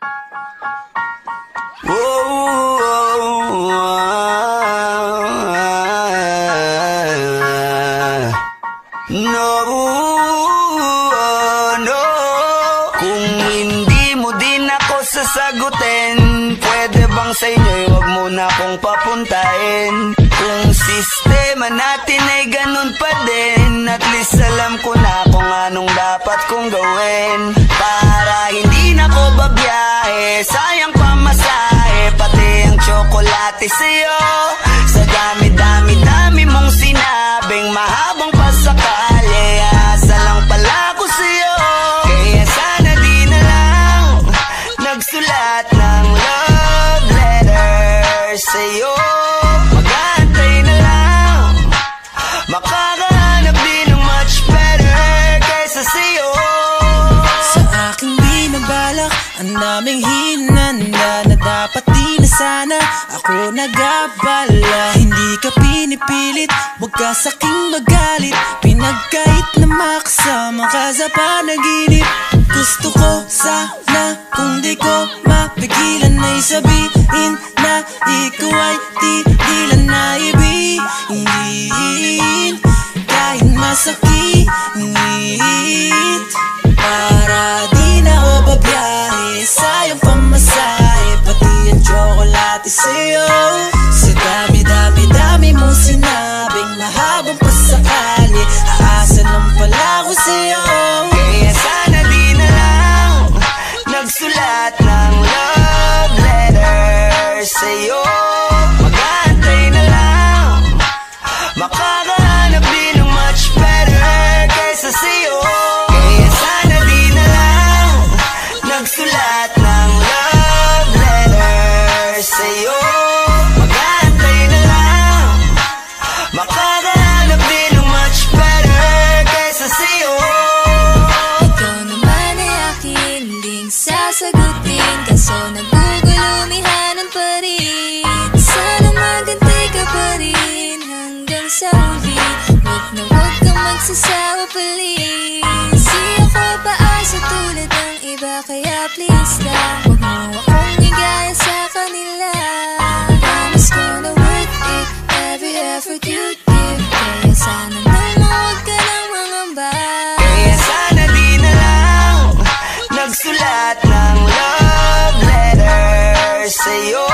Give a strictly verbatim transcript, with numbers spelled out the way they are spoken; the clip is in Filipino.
Oh, oh, ah, no, no. Kung hindi mo din ako sasagutin, pwede bang sa inyo'y wag mo na akong papuntahin? Kung sistema natin ay ganun pa din, at least alam ko na kung anong dapat kong gawin. Para hindi na ko babiyahe, sayang pamasahe, pati ang tsokolate sa'yo. Sa dami-dami-dami mong sinabing mahabang pasakali, asa lang pala ko sa'yo. Kaya sana di na lang nagsulat ng love letter sa'yo. Mag-aantay na lang, makakahanap din ng much better kaysa sa'yo. Sa aking binabalak, ang daming hinanda na dapat di na sana ako nag-abala. Hindi ka pinipilit, wag ka sa'king magalit, pinagkait na makasama ka sa panaginip. Gusto ko sana kung di ko mapigilan ay sabihin na ikaw ay tigilan na ibigin, kahit masakit. Para di na ako babiyahe, sayang pamasahe, pati ang tsokolate sa'yo. Sa dami-dami-dami mong sinabing mahabang pasakali, aasa lang pala ko sa'yo. Kaya sana di na lang nagsulat ng love letter sa'yo. Mag-aantay na lang, makakahanap din ng much better kaysa sa'yo. Kaya sana di na lang nagsulat ng love letter sa'yo. Mag-aantay na lang, makakahanap din ng much better kaysa sa'yo. Ikaw naman ay akin ding sasagutin, kaso nagugulumihanan pa rin. Sana magantay ka pa rin hanggang sa huli, wag na wag kang magsasawa please. Di ako paasa tulad ng iba, kaya please lang, wag mo akong igaya sa kanila. Promise ko na worth it, every effort you give. Kaya sana naman wag ka ng mangamba. Kaya sana di na lang nagsulat ng love letter sa'yo.